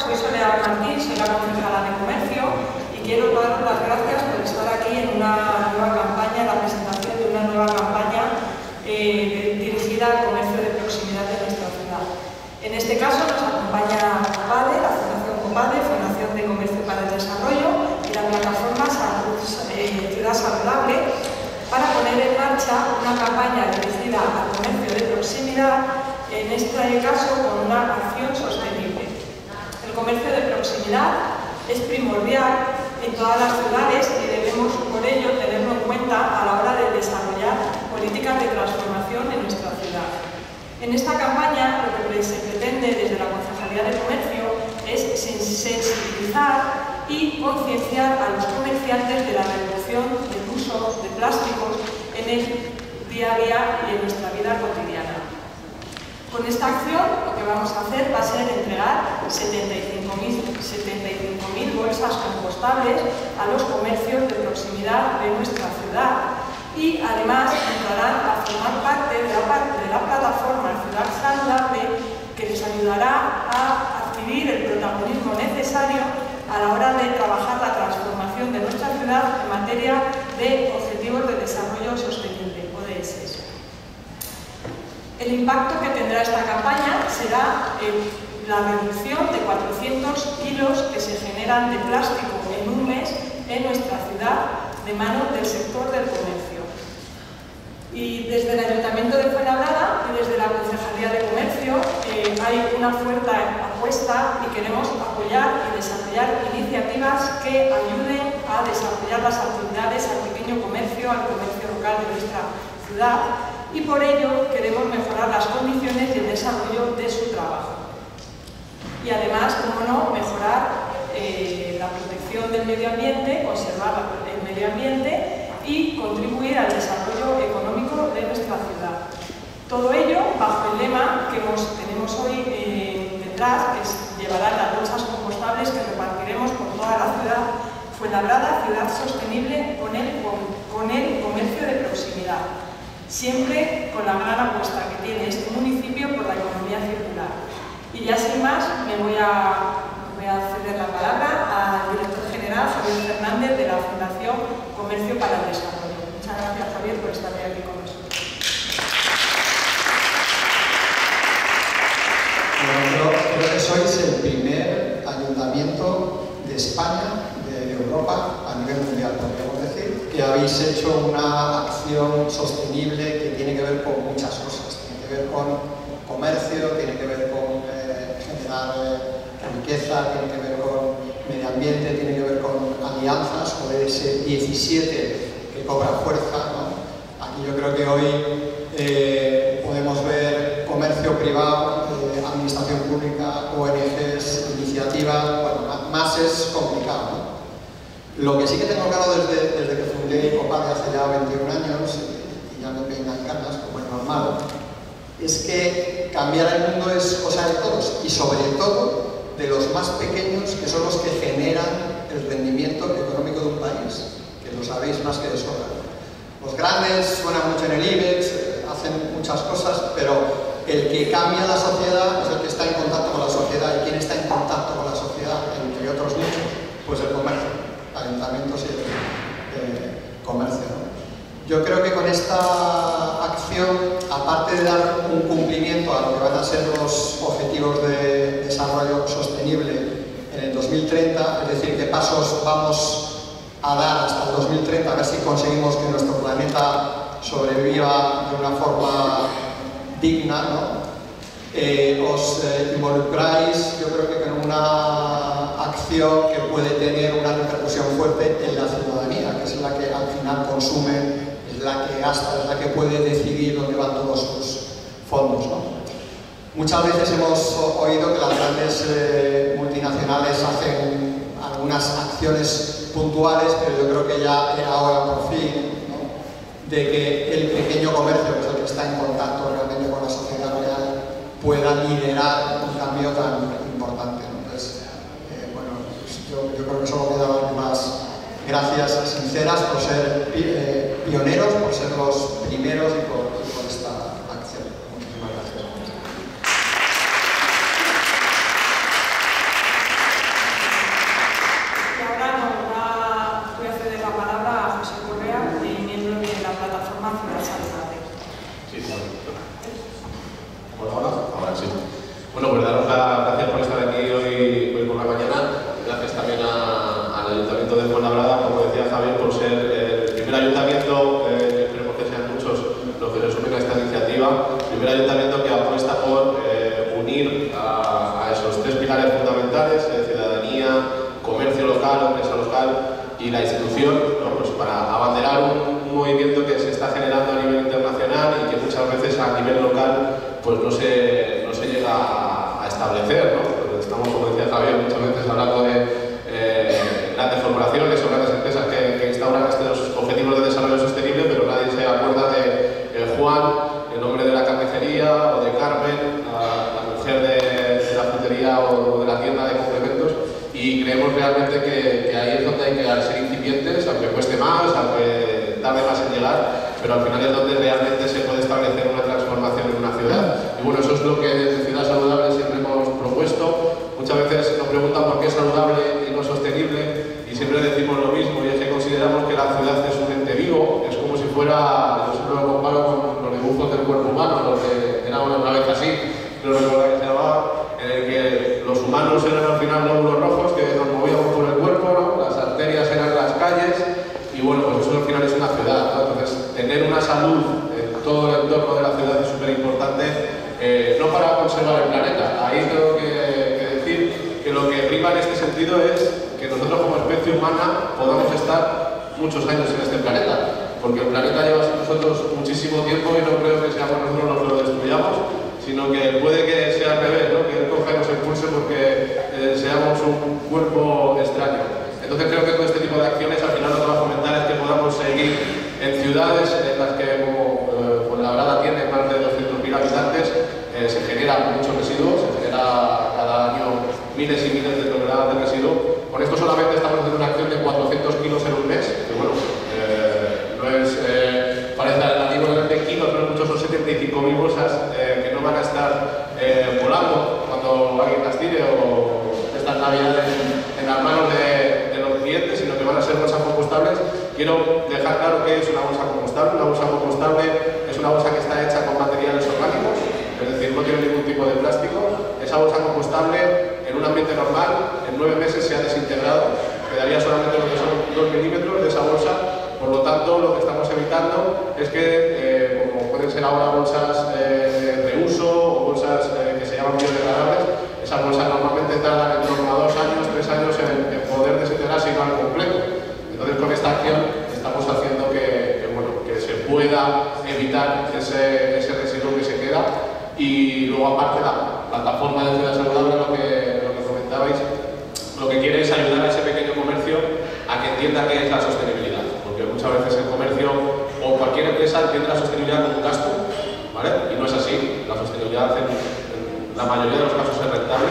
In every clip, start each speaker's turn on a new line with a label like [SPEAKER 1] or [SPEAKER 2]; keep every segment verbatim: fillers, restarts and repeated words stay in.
[SPEAKER 1] soy Soledad Martín, soy la concejala de Comercio y quiero daros las gracias por estar aquí en una nueva campaña, la presentación de una nueva campaña eh, dirigida al comercio de proximidad de nuestra ciudad. En este caso nos acompaña COPADE, la Fundación COPADE, Fundación de Comercio para el Desarrollo, y la plataforma Salud, eh, Ciudad Saludable, para poner en marcha una campaña dirigida al comercio de proximidad, en este caso con una acción sostenible. El comercio de proximidad es primordial en todas las ciudades y debemos por ello tenerlo en cuenta a la hora de desarrollar políticas de transformación en nuestra ciudad. En esta campaña lo que se pretende desde la Concejalía de Comercio es sensibilizar y concienciar a los comerciantes de la reducción del uso de plásticos en el día a día y en nuestra vida cotidiana. Con esta acción lo que vamos a hacer va a ser entregar setenta y cinco mil bolsas compostables a los comercios de proximidad de nuestra ciudad y además entrarán a formar parte de la, parte de la plataforma Ciudad Saludable, que les ayudará a adquirir el protagonismo necesario a la hora de trabajar la transformación de nuestra ciudad en materia de Objetivos de Desarrollo Sostenible, O D S. El impacto que tendrá esta campaña será eh, la reducción de cuatrocientos kilos que se generan de plástico en un mes en nuestra ciudad de manos del sector del comercio. Y desde el Ayuntamiento de Fuenlabrada y desde la Concejalía de Comercio eh, hay una fuerte apuesta y queremos apoyar y desarrollar iniciativas que ayuden a desarrollar las actividades al pequeño comercio, al comercio local de nuestra ciudad, y por ello queremos mejorar las condiciones y el desarrollo de su trabajo. Y además, como no, mejorar eh, la protección del medio ambiente, conservar el medio ambiente y contribuir al desarrollo económico de nuestra ciudad. Todo ello bajo el lema que nos, tenemos hoy eh, detrás, que es, llevarán las bolsas compostables que repartiremos por toda la ciudad. Fuenlabrada, ciudad sostenible con el, con, con el comercio de proximidad. Siempre con la gran apuesta que tiene este municipio por la economía circular. Y ya sin más, me voy a, voy a ceder la palabra al director general, Javier Fernández, de la Fundación Comercio para el Desarrollo. Muchas gracias, Javier, por estar aquí con nosotros.
[SPEAKER 2] Bueno, yo creo que sois el primer ayuntamiento de España, de Europa, a nivel mundial, podríamos decir, que habéis hecho una acción sostenible que tiene que ver con muchas cosas. Tiene que ver con comercio, tiene que ver con eh, generar eh, riqueza, tiene que ver con medio ambiente, tiene que ver con alianzas, o ese diecisiete que cobra fuerza, ¿no? Aquí yo creo que hoy eh, podemos ver comercio privado, eh, administración pública, O N Ges, iniciativas, bueno, más es complicado, ¿no? Lo que sí que tengo claro desde, desde que fundé COPADE hace ya veintiún años, y ya me peinan canas, como es normal, es que cambiar el mundo es cosa de todos, y sobre todo de los más pequeños, que son los que generan el rendimiento económico de un país, que lo sabéis más que de sobra. Los grandes suenan mucho en el IBEX, hacen muchas cosas, pero el que cambia la sociedad es el que está en contacto con la sociedad. ¿Y quién está en contacto con la sociedad? Entre otros muchos, pues el comercio, ayuntamientos y el eh, comercio, ¿no? Yo creo que con esta acción, aparte de dar un cumplimiento a lo que van a ser los objetivos de desarrollo sostenible en el dos mil treinta, es decir, qué pasos vamos a dar hasta el dos mil treinta, a ver si conseguimos que nuestro planeta sobreviva de una forma digna, ¿no? Eh, os eh, involucráis, yo creo que con una acción que puede tener una repercusión fuerte en la ciudadanía, que es la que al final consume, es la que gasta, es la que puede decidir dónde van todos sus fondos, ¿no? Muchas veces hemos oído que las grandes eh, multinacionales hacen algunas acciones puntuales, pero yo creo que ya era hora por fin, ¿no?, de que el pequeño comercio, que es el que está en contacto realmente con la sociedad real, pueda liderar un cambio tan importante, ¿no? Entonces, eh, bueno, pues yo, yo creo que solo queda dar más gracias sinceras por ser eh, pioneros, por ser los primeros y por, y por esta acción. Muchísimas gracias.
[SPEAKER 3] pilares fundamentales, eh, ciudadanía, comercio local, empresa local y la institución, ¿no? Pues para abanderar un, un movimiento que se está generando a nivel internacional y que muchas veces a nivel local pues no se, no se llega a, a establecer, ¿no? Pues estamos, como decía Javier, muchas veces hablando de eh, grandes corporaciones o grandes empresas que, que instauran estos objetivos de desarrollo sostenible, pero nadie se acuerda de eh, Juan, el hombre de la carnicería, o de Carmen, la, la mujer de, de la frutería o de la tienda de complementos, y creemos realmente que, que ahí es donde hay que ser incipientes, aunque cueste más, aunque tarde más en llegar, pero al final es donde realmente se puede establecer una transformación en una ciudad. Y bueno, eso es lo que desde Ciudad Saludable siempre hemos propuesto. Muchas veces nos preguntan por qué es saludable y no sostenible, y siempre decimos lo mismo, y es que consideramos que la ciudad es un ente vivo, es como si fuera, yo siempre lo comparo con los dibujos del cuerpo humano, los que era una vez así, no recuerdo que se llamaba, en el que los humanos eran al final glóbulos rojos que nos movíamos por el cuerpo, ¿no? Las arterias eran las calles, y bueno, pues eso al final es una ciudad, ¿no? Entonces, tener una salud en todo el entorno de la ciudad es súper importante, eh, no para conservar el planeta. Ahí tengo que, que decir que lo que prima en este sentido es que nosotros como especie humana podamos estar muchos años en este planeta, porque el planeta lleva sin nosotros muchísimo tiempo y no creo que seamos nosotros los que lo destruyamos, sino que puede que sea al revés, ¿no? Que él coja y nos impulse porque eh, seamos un cuerpo extraño. Entonces creo que todo este tipo de acciones al final lo que va a fomentar es que podamos seguir en ciudades en las que, como eh, Fuenlabrada tiene más de doscientos mil habitantes, eh, se generan muchos residuos, se genera cada año miles y miles de toneladas de residuos. Con esto solamente estamos haciendo una acción de cuatrocientos kilos en un mes, que bueno, eh, no es, eh, parece relativo de kilos, pero muchos son setenta y cinco mil bolsas eh, que no van a estar eh, volando cuando alguien las tire o estas navidades en, en las manos de, de los clientes, sino que van a ser bolsas compostables. Quiero dejar claro que es una bolsa compostable. Una bolsa compostable es una bolsa que está hecha con materiales orgánicos, es decir, no tiene ningún tipo de plástico. Esa bolsa compostable en un ambiente normal en nueve meses se ha desintegrado, quedaría solamente lo que son dos milímetros de esa bolsa. Por lo tanto, lo que estamos evitando es que, eh, como pueden ser ahora bolsas eh, de uso o bolsas eh, que se llaman biodegradables, esas bolsas normalmente tardan en torno a dos años, tres años en, en poder desintegrarse y no al completo. Entonces, con esta acción estamos haciendo que, que, bueno, que se pueda evitar ese, ese residuo que se queda. Y luego, aparte, la plataforma de Ciudad Saludable, lo que, lo que comentabais, lo que quiere es ayudar a ese pequeño comercio a que entienda qué es la sostenibilidad. Porque muchas veces el comercio o cualquier empresa entiende la sostenibilidad como un gasto, ¿vale? Y no es así. La sostenibilidad en, en la mayoría de los casos es rentable.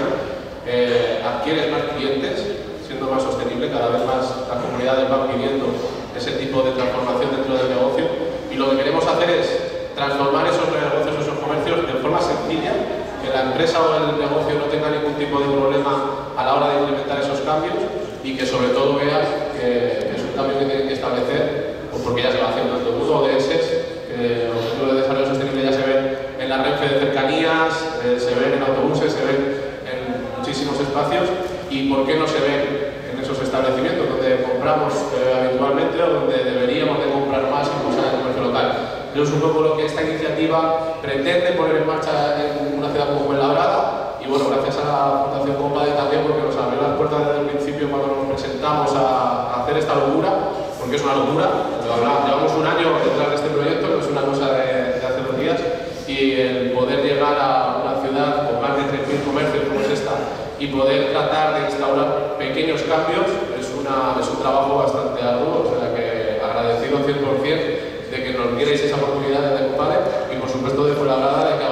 [SPEAKER 3] Eh, adquieres más clientes, siendo más sostenible, cada vez más las comunidades van pidiendo ese tipo de transformación dentro del negocio, y lo que queremos hacer es transformar esos negocios, esos comercios de forma sencilla, que la empresa o el negocio no tenga ningún tipo de problema a la hora de implementar esos cambios, y que sobre todo veas que es un cambio que tienen que establecer, pues porque ya se va haciendo en todo el mundo. O D S, que los objetivos de desarrollo sostenible ya se ven en la Renfe de cercanías, eh, se ven en autobuses, se ven en muchísimos espacios. ¿Y por qué no se ven en esos establecimientos donde compramos eh, habitualmente o donde deberíamos de comprar más en cosas del comercio local? Eso es un poco lo que esta iniciativa pretende poner en marcha en una ciudad como Fuenlabrada, y bueno, gracias a la Fundación Compade también, porque nos abrió las puertas desde el principio cuando nos presentamos a, a hacer esta locura, porque es una locura. Llevamos un año detrás de este proyecto, no es una cosa de, de hace dos días, y el poder llegar a una ciudad con más de tres mil comercios como es esta y poder tratar de instaurar pequeños cambios es, una, es un trabajo bastante arduo, o sea que agradecido cien por cien de que nos dierais esa oportunidad de Compade, y por supuesto de Fuenlabrada de que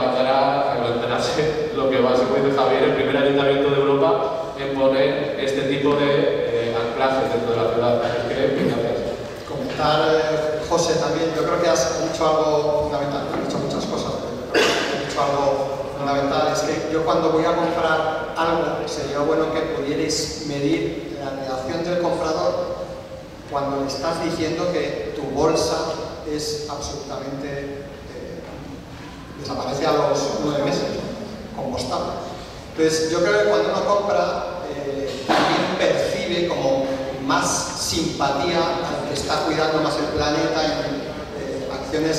[SPEAKER 3] avanzarse lo que va a ser, como dice Javier, el primer ayuntamiento de Europa en poner este tipo de eh, anclajes dentro de la ciudad. Así que, gracias.
[SPEAKER 2] Comentar, eh, José, también, yo creo que has dicho algo fundamental, has dicho muchas cosas, pero has dicho algo fundamental, es que yo cuando voy a comprar algo, sería bueno que pudierais medir la reacción del comprador cuando le estás diciendo que tu bolsa es absolutamente, eh, desaparece a los nueve meses, compostable. Entonces, yo creo que cuando uno compra, eh, también percibe como más simpatía al que está cuidando más el planeta en eh, acciones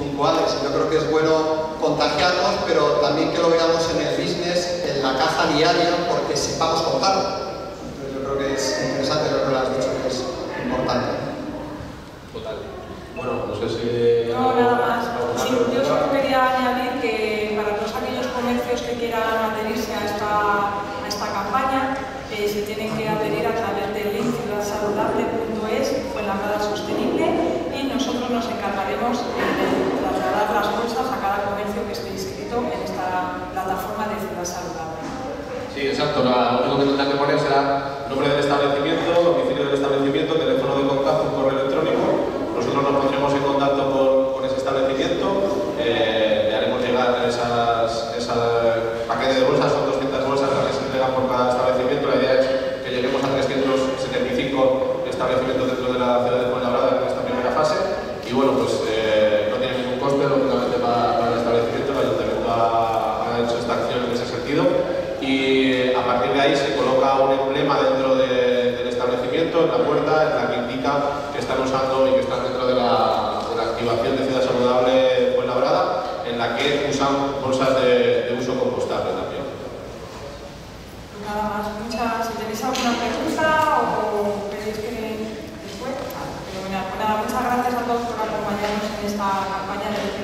[SPEAKER 2] puntuales. Yo creo que es bueno contagiarnos, pero también que lo veamos en el business, en la caja diaria, porque sepamos contarlo. Entonces yo creo que es interesante lo que lo has dicho, que es importante.
[SPEAKER 3] Total. Bueno, no sé si...
[SPEAKER 1] No, nada más. Sí, yo solo quería añadir que para todos aquellos comercios que quieran adherirse a esta, a esta campaña, eh, se tienen que adherir a través del link ciudad saludable punto es, Fuenlabrada Sostenible, y nosotros nos encargaremos de trasladar las bolsas a cada comercio que esté inscrito en esta plataforma de Ciudad Saludable.
[SPEAKER 3] Sí, exacto. Lo único que tendrán que poner será nombre del establecimiento, domicilio del establecimiento, teléfono de contacto, un correo electrónico. Nosotros nos pondremos en contacto con, con ese establecimiento, eh, le haremos llegar esas, esas paquetes de bolsas, son doscientas bolsas las que se entregan por cada establecimiento. La idea es que lleguemos a trescientos setenta y cinco establecimientos dentro de la ciudad de Fuenlabrada en esta primera fase. Y bueno, pues eh, no tiene ningún coste, lógicamente, para, para el establecimiento. El ayuntamiento ha, ha hecho esta acción en ese sentido. Y a partir de ahí se coloca un emblema dentro de, del establecimiento, en la puerta, en la que indica que están usando y que están dentro de la, de la activación de Ciudad Saludable Fuenlabrada, en la que usan bolsas de, de uso compostable también.
[SPEAKER 1] Nada más. Muchas, si tenéis alguna pregunta o queréis que después, ah, fenomenal. Pues nada, muchas gracias a todos por acompañarnos en esta campaña de